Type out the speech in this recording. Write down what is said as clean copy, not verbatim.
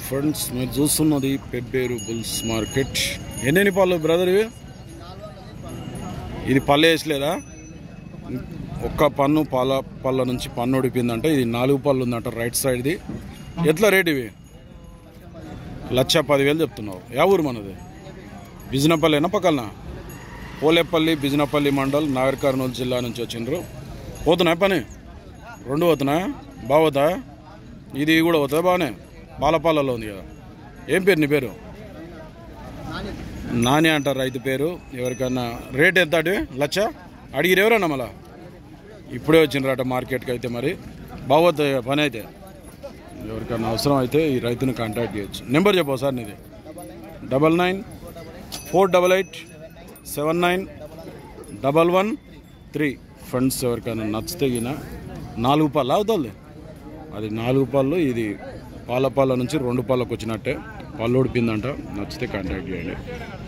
Friends మీరు చూస్తున్నది Pebbair bulls market. ఎన్ని పళ్ళు బ్రదర్ ఇవి? ఇది పళ్ళు వేసలేదా? ఒక్క పన్ను పళ్ళ నుంచి పన్ను ఉడిపోయిందంటే ఇది 4 పళ్ళు ఉందంట రైట్ సైడ్ది. ఎట్లా రేట్ ఇవి? 1,10,000 చెప్తున్నావు. యా ఊరు మనది? బిజినపల్లినా పక్కన? పోలేపల్లి బిజినపల్లి మండల్ నాగర్ కర్నూలు జిల్లా నుంచి వచ్చిండ్రు. పోతున్నాయి పని 2 పోతున్నాయా? బాగుతా? ఇది కూడా పోతుంది బాగానే. బాలపాలలో ఉంది కదా. ఏం పేరు నీ పేరు? నాని అంటారు రైతు పేరు. ఎవరికన్నా రేట్ ఎంత అంటే 1,00,000 అడిగిరు ఎవరన్నా? మళ్ళా ఇప్పుడే వచ్చిండ్రట మార్కెట్కి. అయితే మరి బాగోతుంది పని. అయితే ఎవరికన్నా అవసరం అయితే ఈ రైతుని కాంటాక్ట్ చేయొచ్చు. నెంబర్ చెప్పవు సార్ నీది? 9948791113. ఫ్రెండ్స్ ఎవరికైనా నచ్చితే గిన 4 పళ్ళు అవుతుంది. అది 4 పళ్ళు. ఇది పాల నుంచి 2 పళ్ళకు వచ్చినట్టే. పళ్ళు ఉడిపిందంట. నచ్చితే కాంటాక్ట్ చేయండి.